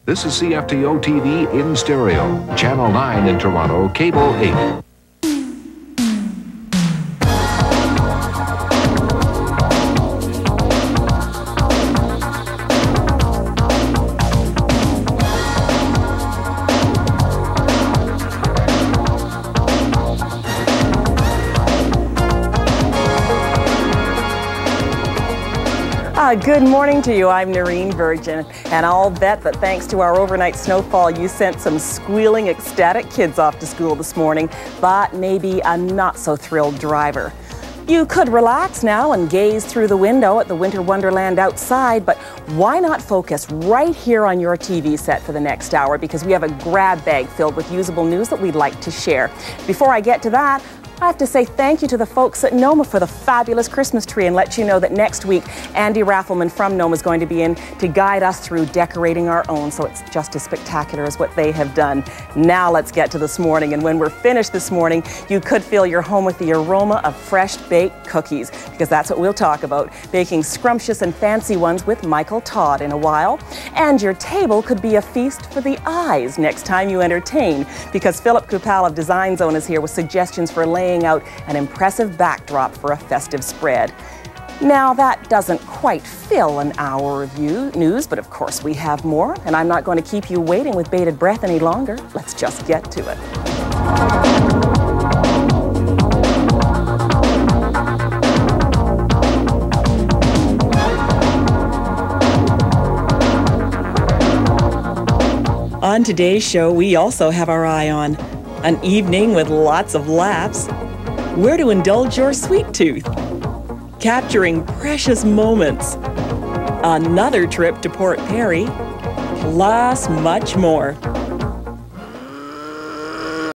This is CFTO TV in stereo. Channel 9 in Toronto, Cable 8. Good morning to you. I'm Nerene Virgin, and I'll bet that thanks to our overnight snowfall, you sent some squealing, ecstatic kids off to school this morning, but maybe a not-so-thrilled driver. You could relax now and gaze through the window at the winter wonderland outside, but why not focus right here on your TV set for the next hour, because we have a grab bag filled with usable news that we'd like to share. Before I get to that, I have to say thank you to the folks at Noma for the fabulous Christmas tree and let you know that next week Andy Raffelman from Noma is going to be in to guide us through decorating our own, so it's just as spectacular as what they have done. Now let's get to this morning, and when we're finished this morning, you could fill your home with the aroma of fresh baked cookies, because that's what we'll talk about, baking scrumptious and fancy ones with Michael Todd in a while. And your table could be a feast for the eyes next time you entertain, because Philip Kupal of Design Zone is here with suggestions for laying out an impressive backdrop for a festive spread. Now, that doesn't quite fill an hour of news, but of course we have more, and I'm not going to keep you waiting with bated breath any longer. Let's just get to it. On today's show, we also have our eye on an evening with lots of laughs, where to indulge your sweet tooth, capturing precious moments, another trip to Port Perry, plus much more.